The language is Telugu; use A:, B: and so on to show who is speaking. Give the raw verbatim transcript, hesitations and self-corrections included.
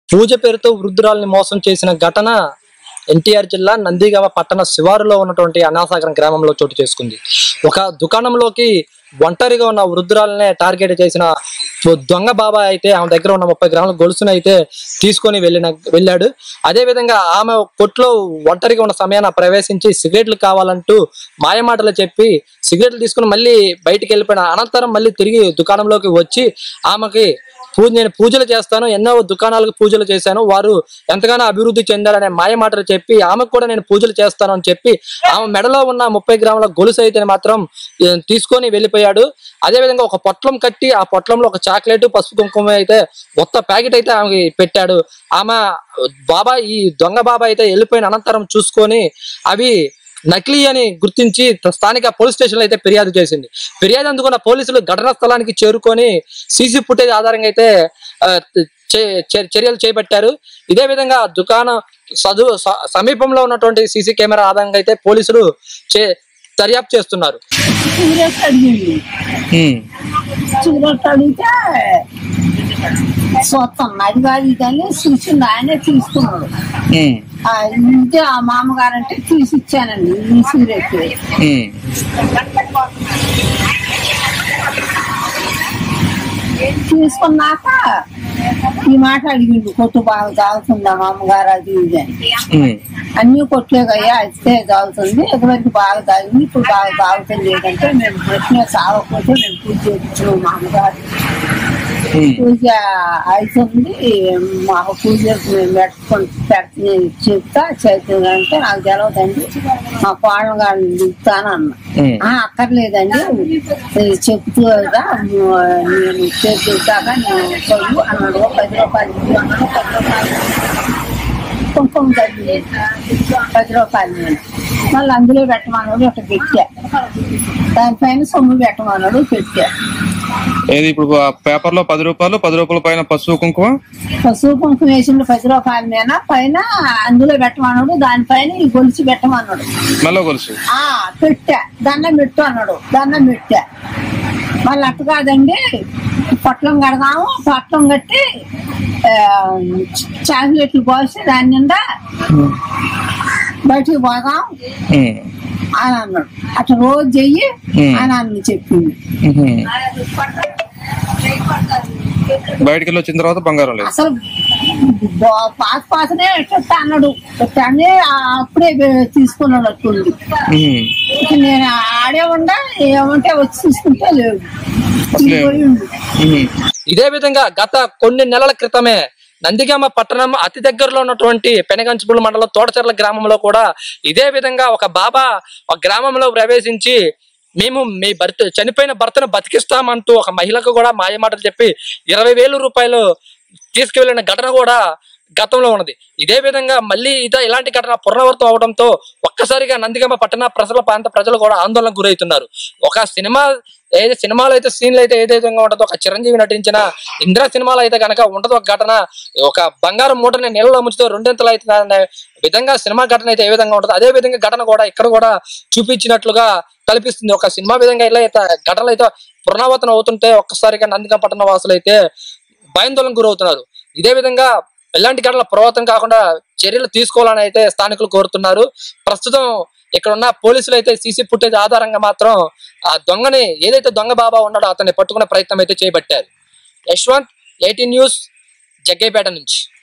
A: పూజ పేరుతో వృద్ధురాల్ని మోసం చేసిన ఘటన ఎన్టీఆర్ జిల్లా నందిగామ పట్టణ శివారులో ఉన్నటువంటి అనాసాగరం గ్రామంలో చోటు చేసుకుంది. ఒక దుకాణంలోకి ఒంటరిగా ఉన్న వృద్ధురాలనే టార్గెట్ చేసిన దొంగ బాబా అయితే ఆమె దగ్గర ఉన్న ముప్పై గ్రాముల గొలుసును అయితే తీసుకొని వెళ్ళిన వెళ్ళాడు. అదేవిధంగా ఆమె కొట్లో ఒంటరిగా ఉన్న సమయాన్ని ప్రవేశించి సిగరెట్లు కావాలంటూ మాయమాటలు చెప్పి సిగరెట్లు తీసుకుని మళ్ళీ బయటికి వెళ్ళిపోయిన అనంతరం మళ్ళీ తిరిగి దుకాణంలోకి వచ్చి ఆమెకి పూజ నేను పూజలు చేస్తాను, ఎన్నో దుకాణాలకు పూజలు చేశాను, వారు ఎంతగానో అభివృద్ధి చెందారనే మాయ మాటలు చెప్పి ఆమెకు కూడా నేను పూజలు చేస్తాను అని చెప్పి ఆమె మెడలో ఉన్న ముప్పై గ్రాముల గొలుసు అయితే మాత్రం తీసుకొని వెళ్ళిపోయాడు. అదేవిధంగా ఒక పొట్లం కట్టి ఆ పొట్లంలో ఒక చాక్లెట్ పసుపు కుంకుమ అయితే మొత్తం ప్యాకెట్ అయితే ఆమెకి పెట్టాడు. ఆమె బాబా ఈ దొంగ బాబా అయితే వెళ్ళిపోయిన అనంతరం చూసుకొని అవి నకిలీ అని గుర్తించి స్థానిక పోలీస్ స్టేషన్ లో అయితే ఫిర్యాదు చేసింది. ఫిర్యాదు అందుకున్న పోలీసులు ఘటనా స్థలానికి చేరుకొని సీసీ ఫుటేజ్ ఆధారంగా అయితే చర్యలు చేపట్టారు. ఇదే విధంగా దుకాణం చదువు సమీపంలో ఉన్నటువంటి సీసీ కెమెరా ఆధారంగా అయితే పోలీసులు దర్యాప్తు చేస్తున్నారు.
B: చూస్తాం అది కాదు ఇదని చూసింది, ఆయనే తీసుకున్నాడు. ఇంటే ఆ మామగారు అంటే తీసి ఇచ్చానండి ఈ సీరెట్. తీసుకున్నాక ఈ మాట అడిగిండు, కొట్టు బాగా తాగుతుందా మామగారు అది ఇది అని. అన్ని కొట్లేకయ్యా అయితే తాగుతుంది, ఎదువరకు బాగా తాగింది, ఇప్పుడు బాగా తాగుతుంది లేదంటే మేము ప్రశ్న సాగకపోతే మేము పూజ చేయించాము మామగారు. పూజ అవుతుంది, మా పూజ మేము పెట్టుకొని పెడుతుంది చెప్తా చేస్తుంది అంటే నాకు తెలవదండి, మా కోడలు గారిని దిగుతాను అన్న. అక్కర్లేదండి చెప్తూ కదా నేను చేద్దాక నేను చదువు అన్నాడు. పది రూపాయలు అన్నాడు, పది రూపాయలు కుంకుమ తగ్గి పది రూపాయలు నేను మళ్ళీ అందులో పెట్టమన్నాడు. అట్లా పెట్టా, దానిపైన సొమ్ము పెట్టమన్నాడు, పెట్టా.
C: ఏది ఇప్పుడు పేపర్ లో పది రూపాయలు పది రూపాయల పైన పసుపు కుంకుమ
B: పసుపు కుంకుమ వేసిండు పది రూపాయల మీద పైన అందులో పెట్టమన్నాడు, దానిపైన ఈ గొలుసు పెట్టమన్నాడు.
C: మెల్ల గొలుసు
B: ఆ పెట్టా, దండం పెట్టు అన్నాడు, దండం పెట్టా. మళ్ళీ అట్టు కాదండి పొట్లం కడదాము, పొట్లం కట్టి చాక్లెట్లు పోసి దాని నిండా బయటికి పోదాం అని అన్నాడు. అట్లా రోజు చెయ్యి అని అన్న చెప్పింది.
C: బయటికి వెళ్ళి వచ్చిన తర్వాత బంగారం లేదు
B: అసలు పాత పాతనే ఎట్ట అన్నాడు, అని అప్పుడే తీసుకున్నాడు అట్టుంది. నేను ఆడే ఉండా ఏమంటే వచ్చి తీసుకుంటే లేదు.
A: ఇదే విధంగా గత కొన్ని నెలల క్రితమే నందిగామ పట్టణం అతి దగ్గరలో ఉన్నటువంటి పెనగంచుపుల మండలం తోటచెర్ల గ్రామంలో కూడా ఇదే విధంగా ఒక బాబా ఒక గ్రామంలో ప్రవేశించి మేము మీ భర్త చనిపోయిన భర్తను బతికిస్తామంటూ ఒక మహిళకు కూడా మాయమాటలు చెప్పి ఇరవై వేల రూపాయలు తీసుకువెళ్ళిన ఘటన కూడా గతంలో ఉన్నది. ఇదే విధంగా మళ్ళీ ఇదే ఇలాంటి ఘటన పునరావృతం అవడంతో ఒక్కసారిగా నందిగామ పట్టణ ప్రజల ప్రాంత ప్రజలు కూడా ఆందోళనకు గురవుతున్నారు. ఒక సినిమా ఏది సినిమాలో అయితే సీన్లు అయితే ఏదైతే ఉంటుందో ఒక చిరంజీవి నటించిన ఇంద్ర సినిమాలో అయితే కనుక ఉండదు ఒక ఘటన, ఒక బంగారం మూటని నీళ్ళలో ముంచుతో రెండింతలు అయితే అనే విధంగా సినిమా ఘటన అయితే ఏ విధంగా ఉంటుంది అదే విధంగా ఘటన కూడా ఇక్కడ కూడా చూపించినట్లుగా కల్పిస్తుంది. ఒక సినిమా విధంగా ఇలా అయితే ఘటనలు అయితే పునరావృతం అవుతుంటే ఒక్కసారిగా నందిగామ పట్టణ వాసులు అయితే భయాందోళనకు గురవుతున్నారు. ఇదే విధంగా ఎలాంటి ఘటనల పునరావృతం కాకుండా చర్యలు తీసుకోవాలని అయితే స్థానికులు కోరుతున్నారు. ప్రస్తుతం ఇక్కడ ఉన్న పోలీసులు అయితే సీసీ ఫుటేజ్ ఆధారంగా మాత్రం ఆ దొంగని ఏదైతే దొంగ బాబా ఉన్నాడో అతన్ని పట్టుకునే ప్రయత్నం అయితే చేపట్టారు. యశ్వంత్, ఎయిటీన్ న్యూస్, జగ్గయ్యపేట నుంచి.